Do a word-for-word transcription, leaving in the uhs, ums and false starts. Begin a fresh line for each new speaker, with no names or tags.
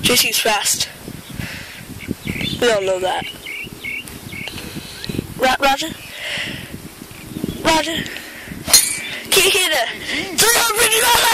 J C's fast. We all know that. Ro Roger? Roger? Can't hit her! three hundred